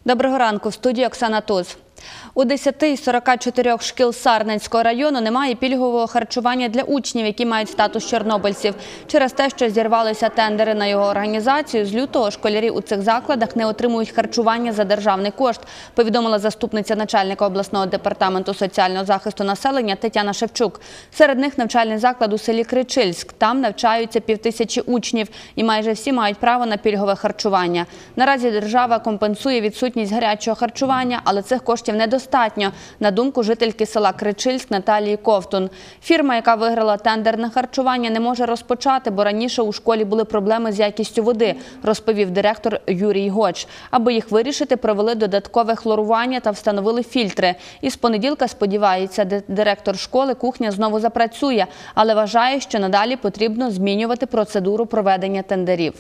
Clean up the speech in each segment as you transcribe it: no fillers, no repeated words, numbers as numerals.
Доброго ранку. В студії Оксана Туз. У 10 із 44 шкіл Сарненського району немає пільгового харчування для учнів, які мають статус чорнобильців. Через те, що зірвалися тендери на його організацію, з лютого школярі у цих закладах не отримують харчування за державний кошт, повідомила заступниця начальника обласного департаменту соціального захисту населення Тетяна Шевчук. Серед них навчальний заклад у селі Кричильськ. Там навчаються 5000 учнів і майже всі мають право на пільгове харчування. Наразі держава компенсує відсутність гарячого харчування, але цих коштів недостатньо, на думку жительки села Кричильськ Наталії Ковтун. Фірма, яка виграла тендер на харчування, не може розпочати, бо раніше у школі були проблеми з якістю води, розповів директор Юрій Гоч. Аби їх вирішити, провели додаткове хлорування та встановили фільтри. І з понеділка, сподівається, директор школи, кухня знову запрацює, але вважає, що надалі потрібно змінювати процедуру проведення тендерів.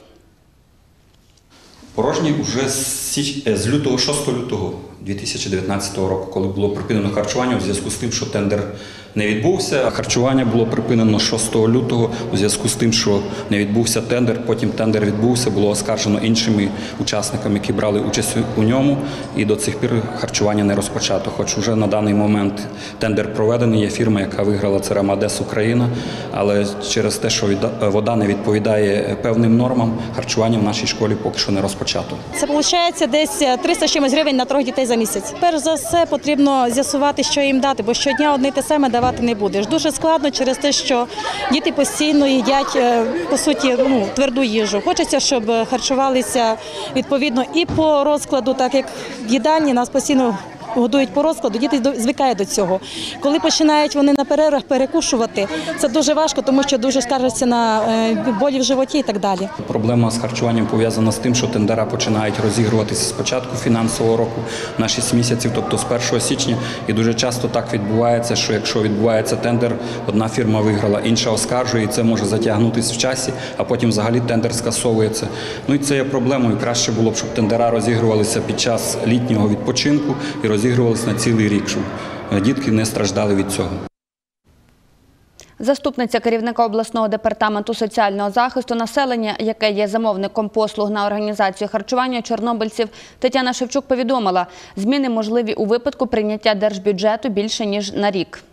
Порожній вже з лютого, 6 лютого 2019 року, коли було припинено харчування у зв'язку з тим, що тендер не відбувся. Харчування було припинено 6 лютого у зв'язку з тим, що не відбувся тендер. Потім тендер відбувся, було оскаржено іншими учасниками, які брали участь у ньому. І до цих пір харчування не розпочато. Хоч вже на даний момент тендер проведений, є фірма, яка виграла, це Рамадес Україна. Але через те, що вода не відповідає певним нормам, харчування в нашій школі поки що не розпочато. Це виходить десь 300 чимось гривень на 3 дітей за місяць. Перш за все потрібно з'ясувати, що їм дати, бо щодня одне й те саме давати не будеш. Дуже складно через те, що діти постійно їдять, по суті, тверду їжу. Хочеться, щоб харчувалися відповідно і по розкладу, так як в їдальні нас постійно годують по розкладу, діти звикають до цього. Коли починають вони на перервах перекушувати, це дуже важко, тому що дуже скаржаться на болі в животі і так далі. Проблема з харчуванням пов'язана з тим, що тендера починають розігруватися з початку фінансового року на 6 місяців, тобто з 1 січня. І дуже часто так відбувається, що якщо відбувається тендер, одна фірма виграла, інша оскаржує, і це може затягнутися в часі, а потім взагалі тендер скасовується. І це є проблемою. Краще було б, щоб тендера розігрувалися під час літнього відпочинку і розігрувалися на цілий рік, щоб дітки не страждали від цього. Заступниця керівника обласного департаменту соціального захисту населення, яке є замовником послуг на організацію харчування чорнобильців, Тетяна Шевчук повідомила, зміни можливі у випадку прийняття держбюджету більше ніж на рік.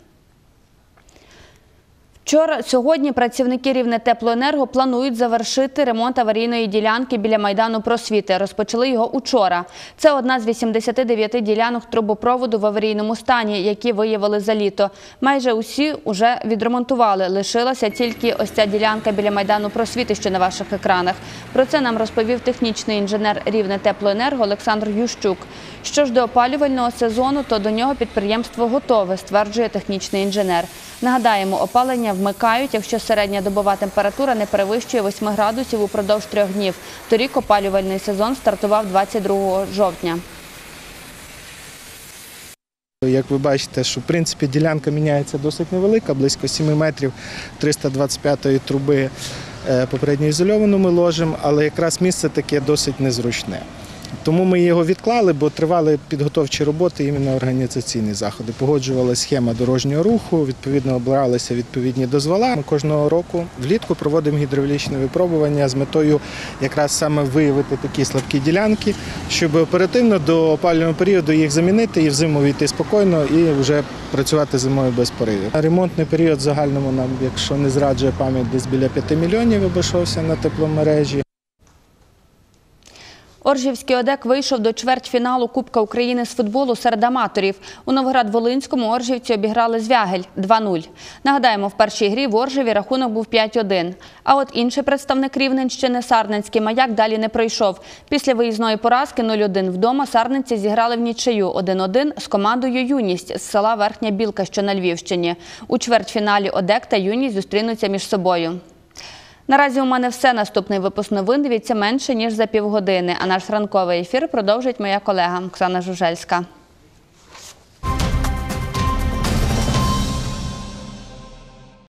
Сьогодні працівники Рівнетеплоенерго планують завершити ремонт аварійної ділянки біля Майдану Просвіти. Розпочали його учора. Це одна з 89 ділянок трубопроводу в аварійному стані, які виявили за літо. Майже усі вже відремонтували. Лишилася тільки ось ця ділянка біля Майдану Просвіти, що на ваших екранах. Про це нам розповів технічний інженер Рівнетеплоенерго Олександр Ющук. Що ж до опалювального сезону, то до нього підприємство готове, стверджує технічний інженер. Нагадаємо, опалення вмикають, якщо середня добова температура не перевищує 8 градусів упродовж 3 днів. Торік опалювальний сезон стартував 22 жовтня. Як ви бачите, що в принципі ділянка міняється досить невелика, близько 7 метрів 325-ї труби попередньо ізольовану ми ложимо, але якраз місце таке досить незручне. Тому ми його відклали, бо тривали підготовчі роботи, іменно організаційні заходи. Погоджувалася схема дорожнього руху, відповідно обиралися відповідні дозвола. Ми кожного року влітку проводимо гідравлічне випробування з метою якраз саме виявити такі слабкі ділянки, щоб оперативно до опалювального періоду їх замінити і взиму війти спокійно і вже працювати зимою без поривів. Ремонтний період в загальному нам, якщо не зраджує пам'ять, десь біля 5 мільйонів обійшовся на тепломережі. Оржівський ОДЕК вийшов до чвертьфіналу Кубка України з футболу серед аматорів. У Новоград-Волинському оржівці обіграли Звягель 2-0. Нагадаємо, в першій грі в Оржеві рахунок був 5-1. А от інший представник Рівненщини, Сарненський Маяк, далі не пройшов. Після виїзної поразки 0-1 вдома сарненці зіграли в нічию 1-1 з командою «Юність» з села Верхня Білка, що на Львівщині. У чвертьфіналі ОДЕК та «Юність» зустрінуться між собою. Наразі у мене все. Наступний випуск новин дивіться менше, ніж за півгодини. А наш ранковий ефір продовжить моя колега Оксана Жужельська.